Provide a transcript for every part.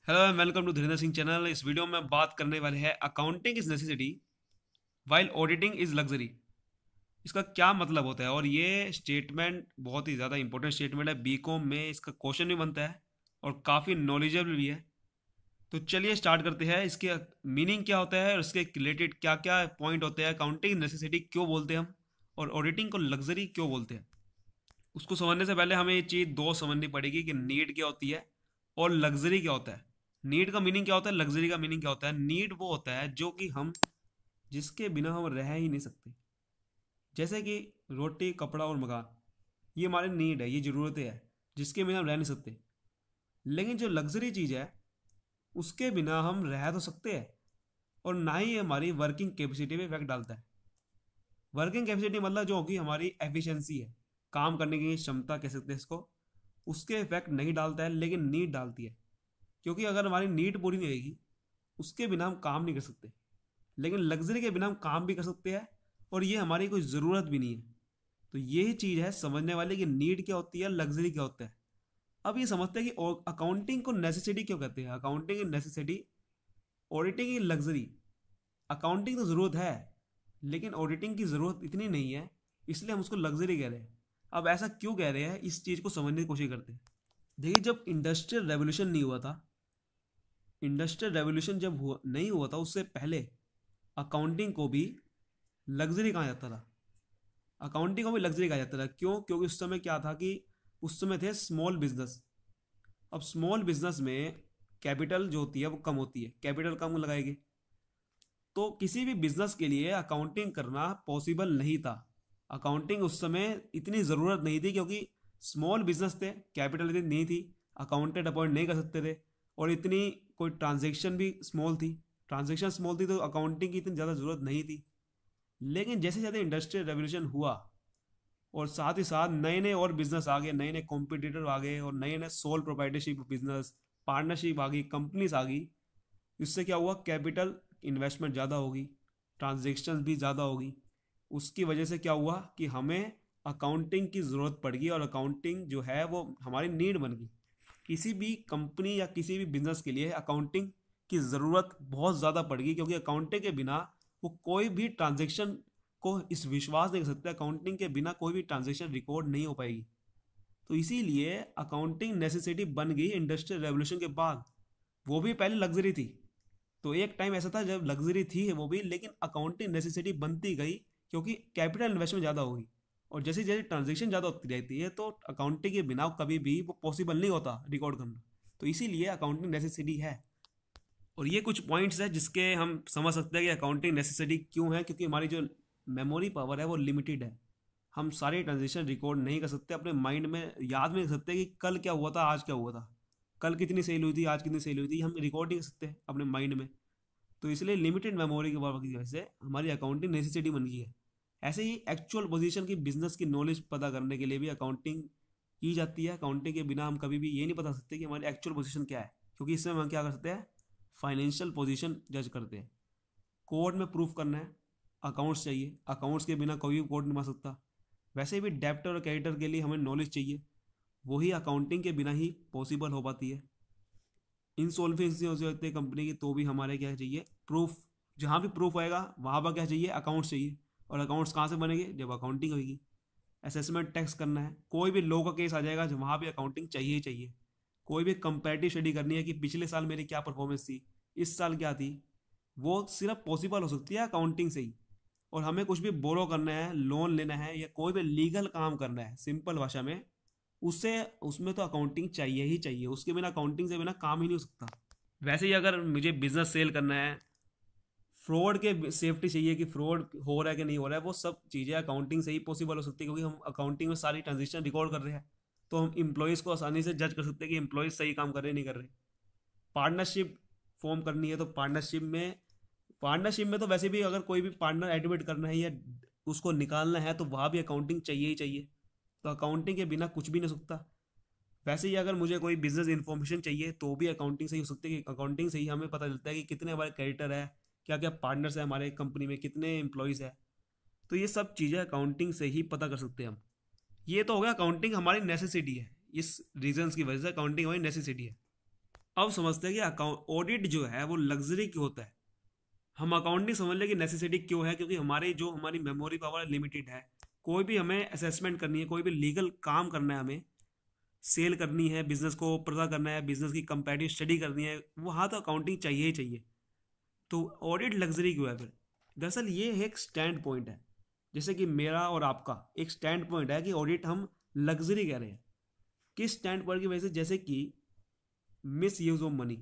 Hello and welcome to Dhirendra Singh channel. इस video में बात करने वाले हैं accounting is necessity while auditing is luxury. इसका क्या मतलब होता है, और ये स्टेटमेंट बहुत ही ज़्यादा इंपॉर्टेंट स्टेटमेंट है। बीकॉम में इसका क्वेश्चन भी बनता है और काफ़ी नॉलेजेबल भी है। तो चलिए स्टार्ट करते हैं। इसके मीनिंग क्या होता है और इसके रिलेटेड क्या क्या पॉइंट होते हैं। अकाउंटिंग नेसेसिटी क्यों बोलते हैं हम, और ऑडिटिंग को लग्जरी क्यों बोलते हैं। उसको समझने से पहले हमें ये चीज़ दो समझनी पड़ेगी कि नीड क्या होती है और लग्जरी क्या होता है। नीड का मीनिंग क्या होता है, लग्जरी का मीनिंग क्या होता है। नीड वो होता है जो कि हम जिसके बिना हम रह ही नहीं सकते। जैसे कि रोटी, कपड़ा और मकान, ये हमारी नीड है, ये ज़रूरतें हैं जिसके बिना हम रह नहीं सकते। लेकिन जो लग्जरी चीज़ है उसके बिना हम रह तो सकते हैं, और ना ही ये हमारी वर्किंग कैपेसिटी पे इफेक्ट डालता है। वर्किंग कैपेसिटी मतलब जो होगी हमारी एफिशिएंसी है, काम करने की क्षमता कह सकते हैं इसको, उसके इफेक्ट नहीं डालता है, लेकिन नीड डालती है। क्योंकि अगर हमारी नीड पूरी नहीं रहेगी उसके बिना हम काम नहीं कर सकते। लेकिन लग्जरी के बिना हम काम भी कर सकते हैं, और ये हमारी कोई ज़रूरत भी नहीं है। तो यही चीज़ है समझने वाले कि नीड क्या होती है, लग्जरी क्या होता है। अब ये समझते हैं कि अकाउंटिंग को नेसेसिटी क्यों कहते हैं। Accounting in necessity, auditing in luxury. Accounting तो ज़रूरत है, लेकिन ऑडिटिंग की ज़रूरत इतनी नहीं है, इसलिए हम उसको लग्जरी कह रहे हैं। अब ऐसा क्यों कह रहे हैं, इस चीज़ को समझने की कोशिश करते हैं। देखिए, जब इंडस्ट्रियल रेवोल्यूशन नहीं हुआ था, इंडस्ट्रियल रेवोल्यूशन जब नहीं हुआ था, उससे पहले अकाउंटिंग को भी लग्जरी कहा जाता था। अकाउंटिंग को भी लग्जरी कहा जाता था। क्यों? क्योंकि उस समय क्या था कि उस समय थे स्मॉल बिजनेस। अब स्मॉल बिजनेस में कैपिटल जो होती है वो कम होती है, कैपिटल कम लगाएगी, तो किसी भी बिजनेस के लिए अकाउंटिंग करना पॉसिबल नहीं था। अकाउंटिंग उस समय इतनी ज़रूरत नहीं थी, क्योंकि स्मॉल बिजनेस थे, कैपिटल इतनी नहीं थी, अकाउंटेंट अपॉइंट नहीं कर सकते थे, और इतनी कोई ट्रांजेक्शन भी स्मॉल थी। ट्रांजेक्शन स्मॉल थी तो अकाउंटिंग की इतनी ज़्यादा ज़रूरत नहीं थी। लेकिन जैसे जैसे इंडस्ट्रियल रेवोल्यूशन हुआ, और साथ ही साथ नए नए और बिजनेस आ गए, नए नए कॉम्पिटिटर आ गए, और नए नए सोल प्रोप्राइटरशिप बिजनेस, पार्टनरशिप आ गई, कंपनीज आ गई। इससे क्या हुआ, कैपिटल इन्वेस्टमेंट ज़्यादा होगी, ट्रांजेक्शन भी ज़्यादा होगी। उसकी वजह से क्या हुआ कि हमें अकाउंटिंग की ज़रूरत पड़ गई, और अकाउंटिंग जो है वो हमारी नीड बन गई। किसी भी कंपनी या किसी भी बिजनेस के लिए अकाउंटिंग की ज़रूरत बहुत ज़्यादा पड़ गई, क्योंकि अकाउंटिंग के बिना वो कोई भी ट्रांजेक्शन को इस विश्वास नहीं कर सकता, अकाउंटिंग के बिना कोई भी ट्रांजेक्शन रिकॉर्ड नहीं हो पाएगी। तो इसीलिए अकाउंटिंग नेसेसिटी बन गई इंडस्ट्रियल रेवोल्यूशन के बाद। वो भी पहले लग्जरी थी, तो एक टाइम ऐसा था जब लग्जरी थी वो भी, लेकिन अकाउंटिंग नेसेसिटी बनती गई, क्योंकि कैपिटल इन्वेस्टमेंट ज़्यादा होगी, और जैसे जैसे ट्रांजेक्शन ज़्यादा होती रहती है तो अकाउंटिंग के बिना कभी भी वो पॉसिबल नहीं होता रिकॉर्ड करना। तो इसीलिए अकाउंटिंग नेसेसिटी है। और ये कुछ पॉइंट्स है जिसके हम समझ सकते हैं कि अकाउंटिंग नेसेसिटी क्यों है। क्योंकि हमारी जो मेमोरी पावर है वो लिमिटेड है। हम सारी ट्रांजेक्शन रिकॉर्ड नहीं कर सकते, अपने माइंड में याद नहीं कर सकते कि कल क्या हुआ था, आज क्या हुआ था, कल कितनी सेल हुई थी, आज कितनी सेल हुई थी, हम रिकॉर्ड नहीं कर सकते अपने माइंड में। तो इसलिए लिमिटेड मेमोरी की वजह से हमारी अकाउंटिंग नेसेसिटी बन गई है। ऐसे ही एक्चुअल पोजीशन की बिजनेस की नॉलेज पता करने के लिए भी अकाउंटिंग की जाती है। अकाउंटिंग के बिना हम कभी भी ये नहीं बता सकते कि हमारी एक्चुअल पोजीशन क्या है, क्योंकि इसमें हम क्या कर सकते हैं, फाइनेंशियल पोजीशन जज करते हैं। कोर्ट में प्रूफ करना है, अकाउंट्स चाहिए, अकाउंट्स के बिना कोई भी कोर्ट नहीं बन सकता। वैसे भी डेब्टर और क्रेडिटर के लिए हमें नॉलेज चाहिए, वही अकाउंटिंग के बिना ही पॉसिबल हो पाती है। इंसॉल्वेंसी हो सकती है कंपनी की, तो भी हमारे क्या चाहिए, प्रूफ। जहाँ भी प्रूफ आएगा वहाँ पर क्या चाहिए, अकाउंट्स चाहिए। और अकाउंट्स कहाँ से बनेंगे, जब अकाउंटिंग होगी। असेसमेंट टैक्स करना है, कोई भी लॉ का केस आ जाएगा जब वहाँ भी अकाउंटिंग चाहिए ही चाहिए। कोई भी कंपैरेटिव स्टडी करनी है कि पिछले साल मेरी क्या परफॉर्मेंस थी, इस साल क्या थी, वो सिर्फ पॉसिबल हो सकती है अकाउंटिंग से ही। और हमें कुछ भी बोरो करना है, लोन लेना है, या कोई भी लीगल काम करना है सिंपल भाषा में, उससे उसमें तो अकाउंटिंग चाहिए ही चाहिए। उसके बिना, अकाउंटिंग से बिना काम ही नहीं हो सकता। वैसे ही अगर मुझे बिजनेस सेल करना है, फ्रॉड के सेफ्टी चाहिए कि फ्रॉड हो रहा है कि नहीं हो रहा है, वो सब चीज़ें अकाउंटिंग से ही पॉसिबल हो सकती है, क्योंकि हम अकाउंटिंग में सारी ट्रांजेक्शन रिकॉर्ड कर रहे हैं। तो हम इम्प्लॉयज़ को आसानी से जज कर सकते हैं कि एम्प्लॉयज़ सही काम कर रहे हैं नहीं कर रहे। पार्टनरशिप फॉर्म करनी है, तो पार्टनरशिप में तो वैसे भी अगर कोई भी पार्टनर एडमिट करना है या उसको निकालना है, तो वहाँ भी अकाउंटिंग चाहिए ही चाहिए। तो अकाउंटिंग के बिना कुछ भी नहीं हो सकता। वैसे ही अगर मुझे कोई बिजनेस इन्फॉर्मेशन चाहिए तो भी अकाउंटिंग से ही हो सकती है, कि अकाउंटिंग से ही हमें पता चलता है कि कितने हमारे क्रेडिटर है, क्या क्या पार्टनर्स है हमारे कंपनी में, कितने एम्प्लॉयज़ है। तो ये सब चीज़ें अकाउंटिंग से ही पता कर सकते हैं हम। ये तो हो गया, अकाउंटिंग हमारी नेसेसिटी है। इस रीजंस की वजह से अकाउंटिंग हमारी नेसेसिटी है। अब समझते हैं कि अकाउंट ऑडिट जो है वो लग्जरी क्यों होता है। हम अकाउंटिंग समझ लें कि नेसेसिटी क्यों है, क्योंकि हमारी मेमोरी पावर लिमिटेड है। कोई भी हमें असेसमेंट करनी है, कोई भी लीगल काम करना है, हमें सेल करनी है, बिजनेस को पता करना है, बिजनेस की कंपैरेटिव स्टडी करनी है, वहाँ तो अकाउंटिंग चाहिए ही चाहिए। तो ऑडिट लग्जरी क्यों है फिर? दरअसल ये एक स्टैंड पॉइंट है। जैसे कि मेरा और आपका एक स्टैंड पॉइंट है कि ऑडिट हम लग्जरी कह रहे हैं। किस स्टैंड पॉइंट की वजह से? जैसे कि मिस यूज ऑफ मनी,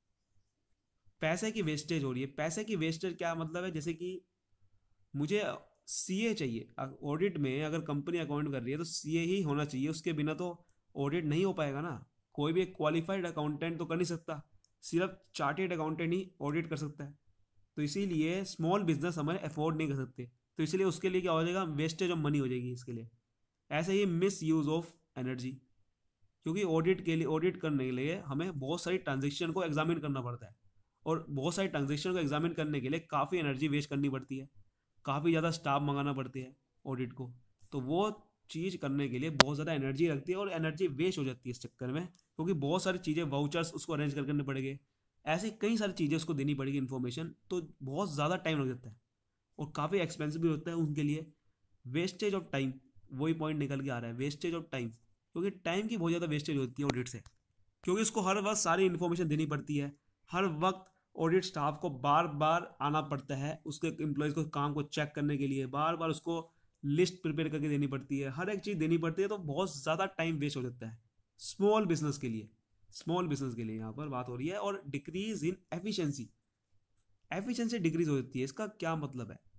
पैसे की वेस्टेज हो रही है। पैसे की वेस्टेज क्या मतलब है? जैसे कि मुझे सीए चाहिए ऑडिट में, अगर कंपनी अकाउंट कर रही है तो सीए ही होना चाहिए, उसके बिना तो ऑडिट नहीं हो पाएगा ना। कोई भी एक क्वालिफाइड अकाउंटेंट तो कर नहीं सकता, सिर्फ चार्टेड अकाउंटेंट ही ऑडिट कर सकता है। तो इसीलिए स्मॉल बिजनेस हमें अफोर्ड नहीं कर सकते, तो इसलिए उसके लिए क्या हो जाएगा? वेस्टेज ऑफ मनी हो जाएगी इसके लिए। ऐसे ही मिस यूज ऑफ एनर्जी, क्योंकि ऑडिट करने के लिए हमें बहुत सारी ट्रांजेक्शन को एग्जामिन करना पड़ता है, और बहुत सारी ट्रांजेक्शन को एग्जामिन करने के लिए काफ़ी एनर्जी वेस्ट करनी पड़ती है, काफ़ी ज़्यादा स्टाफ मंगाना पड़ती है ऑडिट को। तो वो चीज़ करने के लिए बहुत ज़्यादा एनर्जी लगती है, और एनर्जी वेस्ट हो जाती है इस चक्कर में, क्योंकि बहुत सारी चीज़ें, वाउचर्स उसको अरेंज करने पड़ेंगे, ऐसी कई सारी चीज़ें उसको देनी पड़ेगी इन्फॉर्मेशन, तो बहुत ज़्यादा टाइम लग जाता है और काफ़ी एक्सपेंसिव भी होता है उनके लिए। वेस्टेज ऑफ टाइम, वही पॉइंट निकल के आ रहा है, वेस्टेज ऑफ टाइम, क्योंकि टाइम की बहुत ज़्यादा वेस्टेज होती है ऑडिट से, क्योंकि उसको हर वक्त सारी इन्फॉर्मेशन देनी पड़ती है। हर वक्त ऑडिट स्टाफ को बार बार आना पड़ता है उसके एम्प्लॉयज़ को काम को चेक करने के लिए, बार बार उसको लिस्ट प्रिपेयर करके देनी पड़ती है, हर एक चीज़ देनी पड़ती है, तो बहुत ज़्यादा टाइम वेस्ट हो जाता है स्मॉल बिजनेस के लिए। स्मॉल बिजनेस के लिए यहाँ पर बात हो रही है। और decrease in efficiency, efficiency decrease हो जाती है। इसका क्या मतलब है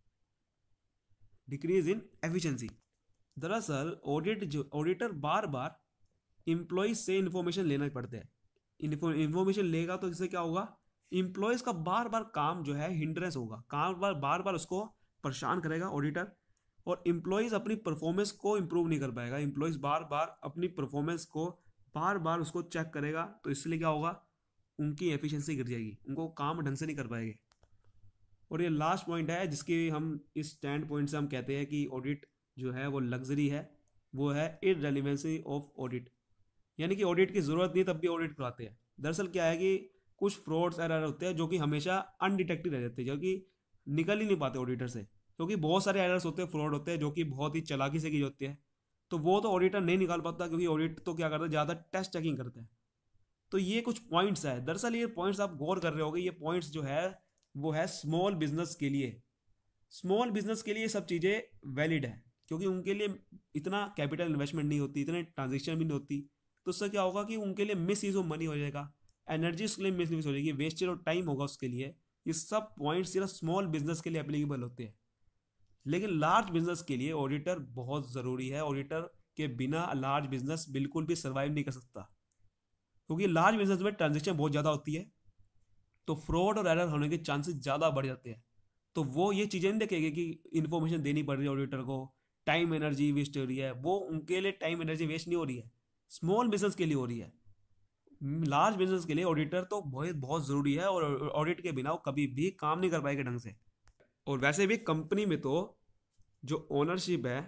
डिक्रीज इन एफिशिएंसी? दरअसल ऑडिटर बार बार इंप्लॉइज से इंफॉर्मेशन लेना पड़ता है। इंफॉर्मेशन लेगा तो इससे क्या होगा? इंप्लॉयज का बार बार काम जो है हिंड्रेंस होगा, काम बार बार उसको परेशान करेगा ऑडिटर, और इंप्लॉयज अपनी परफॉर्मेंस को इंप्रूव नहीं कर पाएगा। इंप्लॉयज बार बार अपनी परफॉर्मेंस को बार बार उसको चेक करेगा, तो इसलिए क्या होगा? उनकी एफिशिएंसी गिर जाएगी, उनको काम ढंग से नहीं कर पाएंगे। और ये लास्ट पॉइंट है जिसकी हम इस स्टैंड पॉइंट से हम कहते हैं कि ऑडिट जो है वो लग्जरी है, वो है इररेलेवेंसी ऑफ ऑडिट। यानी कि ऑडिट की जरूरत नहीं तब भी ऑडिट कराते हैं। दरअसल क्या है कि कुछ फ्रॉड्स एरर होते हैं जो कि हमेशा अनडिटेक्टेड रह जाते हैं, जो कि निकल ही नहीं पाते ऑडिटर से, क्योंकि बहुत सारे एरर्स होते हैं, फ्रॉड होते हैं जो कि बहुत ही चालाकी से की जाती है, तो वो तो ऑडिटर नहीं निकाल पाता, क्योंकि ऑडिट तो क्या करता है, ज़्यादा टेस्ट चेकिंग करता है। तो ये कुछ पॉइंट्स है। दरअसल ये पॉइंट्स आप गौर कर रहे होगे, ये पॉइंट्स जो है वो है स्मॉल बिजनेस के लिए। स्मॉल बिजनेस के लिए सब चीज़ें वैलिड है, क्योंकि उनके लिए इतना कैपिटल इन्वेस्टमेंट नहीं होती, इतने ट्रांजेक्शन भी नहीं होती। तो उससे क्या होगा कि उनके लिए मिस यूज ऑफ मनी हो जाएगा, एनर्जी उसके लिए मिस यूज हो जाएगी, वेस्टेज ऑफ टाइम होगा उसके लिए। ये सब पॉइंट सिर्फ स्मॉल बिजनेस के लिए एप्लीकेबल होते हैं। लेकिन लार्ज बिजनेस के लिए ऑडिटर बहुत ज़रूरी है। ऑडिटर के बिना लार्ज बिजनेस बिल्कुल भी सर्वाइव नहीं कर सकता, क्योंकि लार्ज बिजनेस में ट्रांजेक्शन बहुत ज़्यादा होती है, तो फ्रॉड और एरर होने के चांसेस ज़्यादा बढ़ जाते हैं। तो वो ये चीज़ें नहीं देखेंगे कि इन्फॉर्मेशन देनी पड़ रही है ऑडिटर को, टाइम एनर्जी वेस्ट हो रही है, वो उनके लिए टाइम एनर्जी वेस्ट नहीं हो रही है, स्मॉल बिजनेस के लिए हो रही है। लार्ज बिजनेस के लिए ऑडिटर तो बहुत बहुत ज़रूरी है, और ऑडिट के बिना वो कभी भी काम नहीं कर पाएंगे ढंग से। और वैसे भी कंपनी में तो जो ओनरशिप है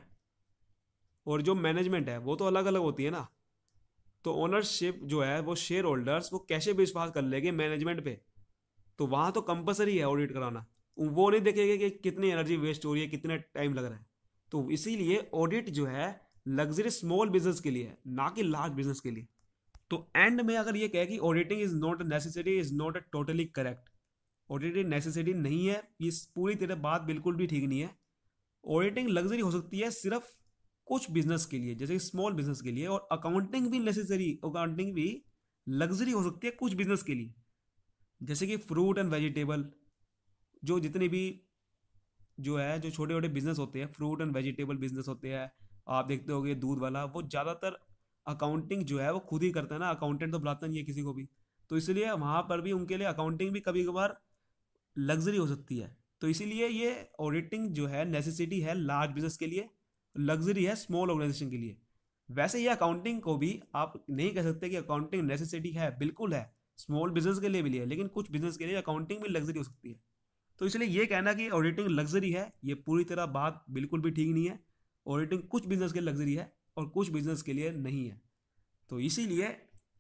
और जो मैनेजमेंट है वो तो अलग अलग होती है ना। तो ओनरशिप जो है वो शेयर होल्डर्स वो कैसे विश्वास कर लेंगे मैनेजमेंट पे? तो वहाँ तो कंपलसरी है ऑडिट कराना। वो नहीं देखेंगे कि कितनी एनर्जी वेस्ट हो रही है, कितना टाइम लग रहा है। तो इसीलिए ऑडिट जो है लग्जरी स्मॉल बिजनेस के लिए है, ना कि लार्ज बिजनेस के लिए। तो एंड में अगर ये कहे कि auditing is not necessary, is not totally correct. Auditing necessary नहीं है, ये पूरी तरह बात बिल्कुल भी ठीक नहीं है। ऑडिटिंग लग्जरी हो सकती है सिर्फ कुछ बिजनेस के लिए, जैसे स्मॉल बिजनेस के लिए, और अकाउंटिंग भी नेसेसरी, अकाउंटिंग भी लग्जरी हो सकती है कुछ बिजनेस के लिए, जैसे कि फ्रूट एंड वेजिटेबल। जो जितने भी जो है जो छोटे छोटे बिजनेस होते हैं, फ्रूट एंड वेजिटेबल बिजनेस होते हैं, आप देखते होगे दूध वाला, वो ज़्यादातर अकाउंटिंग जो है वो खुद ही करता है ना, अकाउंटेंट तो बुलाता नहीं है किसी को भी। तो इसलिए वहाँ पर भी उनके लिए अकाउंटिंग भी कभी कभार लग्जरी हो सकती है। तो इसीलिए ये ऑडिटिंग जो है नेसेसिटी है लार्ज बिजनेस के लिए, लग्जरी है स्मॉल ऑर्गेनाइजेशन के लिए। वैसे ये अकाउंटिंग को भी आप नहीं कह सकते कि अकाउंटिंग नेसेसिटी है, बिल्कुल है, स्मॉल बिजनेस के लिए भी है, लेकिन कुछ बिजनेस के लिए अकाउंटिंग भी लग्जरी हो सकती है। तो इसलिए ये कहना कि ऑडिटिंग लग्जरी है, ये पूरी तरह बात बिल्कुल भी ठीक नहीं है। ऑडिटिंग कुछ बिजनेस के लिए लग्जरी है और कुछ बिजनेस के लिए नहीं है। तो इसीलिए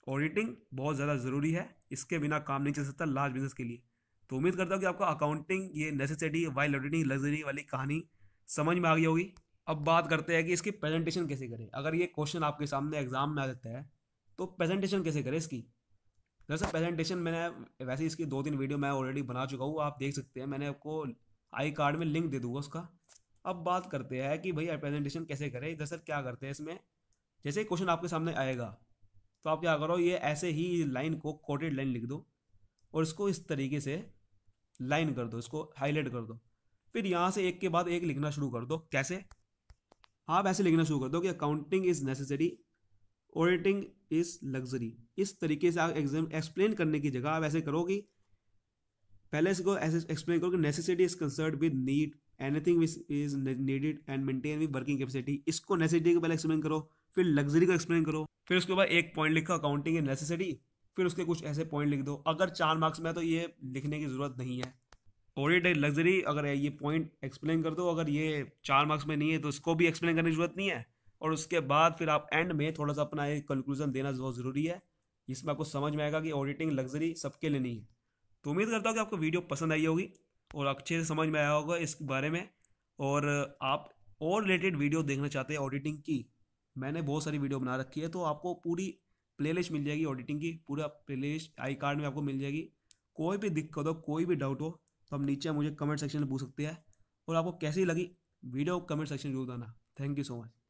ऑडिटिंग बहुत ज़्यादा ज़रूरी है, इसके बिना काम नहीं चल सकता लार्ज बिजनेस के लिए। तो उम्मीद करता हूँ कि आपको अकाउंटिंग ये नेसेसिटी वाइल ऑडिटिंग लग्जरी वाली कहानी समझ में आ गई होगी। अब बात करते हैं कि इसकी प्रेजेंटेशन कैसे करें। अगर ये क्वेश्चन आपके सामने एग्जाम में आ जाता है तो प्रेजेंटेशन कैसे करें इसकी। दरअसल प्रेजेंटेशन मैंने वैसे इसकी 2-3 वीडियो मैं ऑलरेडी बना चुका हूँ, आप देख सकते हैं, मैंने आपको आई कार्ड में लिंक दे दूंगा उसका। अब बात करते हैं कि भैया प्रेजेंटेशन कैसे करें। दरअसल क्या करते हैं इसमें, जैसे क्वेश्चन आपके सामने आएगा तो आप क्या करो, ये ऐसे ही लाइन को कोटेड लाइन लिख दो और इसको इस तरीके से लाइन कर दो, इसको हाईलाइट कर दो। फिर यहाँ से एक के बाद एक लिखना शुरू कर दो। कैसे, आप ऐसे लिखना शुरू कर दो कि accounting is necessary, auditing is luxury. इस तरीके से आप एग्जाम एक्सप्लेन करने की जगह आप ऐसे करो कि पहले इसको ऐसे एक्सप्लेन करो कि necessity is concern with need, anything which is needed and maintain with working capacity. इसको नेसेसिटी को पहले एक्सप्लेन करो, फिर लग्जरी को एक्सप्लेन करो, फिर उसके बाद एक पॉइंट लिखो अकाउंटिंग इज नेसेसिटी, फिर उसके कुछ ऐसे पॉइंट लिख दो। अगर 4 मार्क्स में है तो ये लिखने की जरूरत नहीं है। ऑडिट एंड लग्जरी अगर ये पॉइंट एक्सप्लेन कर दो, अगर ये 4 मार्क्स में नहीं है तो इसको भी एक्सप्लेन करने की जरूरत नहीं है। और उसके बाद फिर आप एंड में थोड़ा सा अपना एक कंक्लूजन देना बहुत ज़रूरी है, जिसमें आपको समझ में आएगा कि ऑडिटिंग लग्जरी सबके लिए नहीं है। तो उम्मीद करता हूँ कि आपको वीडियो पसंद आई होगी और अच्छे से समझ में आया होगा इस बारे में। और आप और रिलेटेड वीडियो देखना चाहते हैं ऑडिटिंग की, मैंने बहुत सारी वीडियो बना रखी है, तो आपको पूरी प्लेलिस्ट मिल जाएगी ऑडिटिंग की, पूरा प्लेलिस्ट आई कार्ड में आपको मिल जाएगी। कोई भी दिक्कत हो, कोई भी डाउट हो तो आप नीचे मुझे कमेंट सेक्शन में पूछ सकते हैं। और आपको कैसी लगी वीडियो कमेंट सेक्शन में जरूर बताना। Thank you so much.